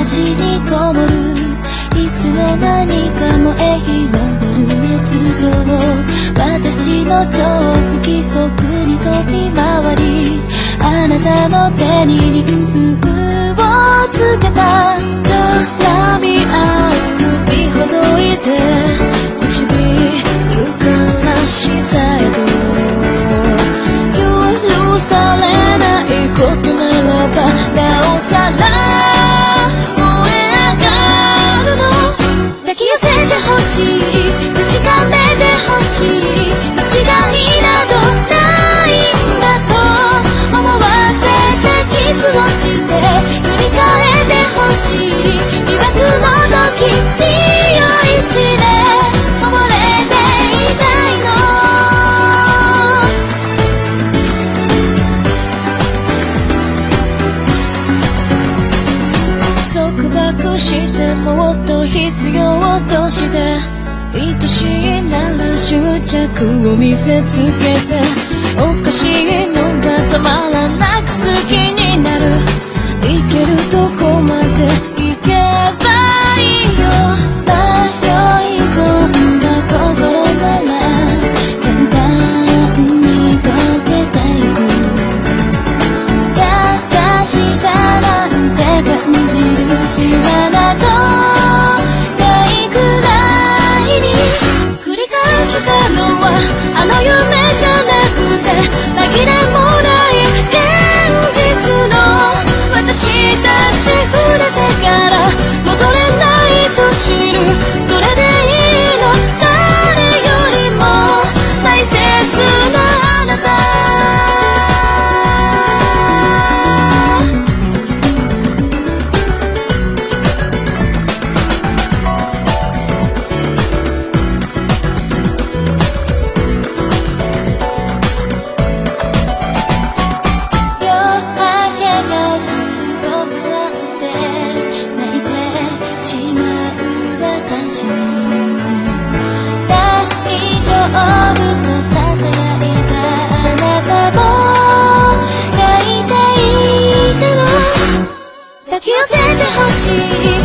端にこもるいつの間にか燃え広がる熱情私の情不規則に飛び回りあなたの手にリングをつけた絡み合う指ほどいて唇から下へと許されないことならばなおさら燃え上がるの抱き寄せてほしい確かめてほしい間違いなどないんだと思わせてキスをして塗り替えてほしい魅惑の時に酔いしれ溺れていたいの束縛してもっと必要として愛しいなら執着を見せつけておかしいのがたまらなく好きになるいけるとこまでいけばいいよ迷い込んだ心なら簡単に溶けていく優しさなんて感じる日はなどないくらいに繰り返したのはあの夢じゃなくて紛れもない現実の私たち触れてから戻れないと知るそれでいいの誰よりも大切なあなた抱き寄せてほしい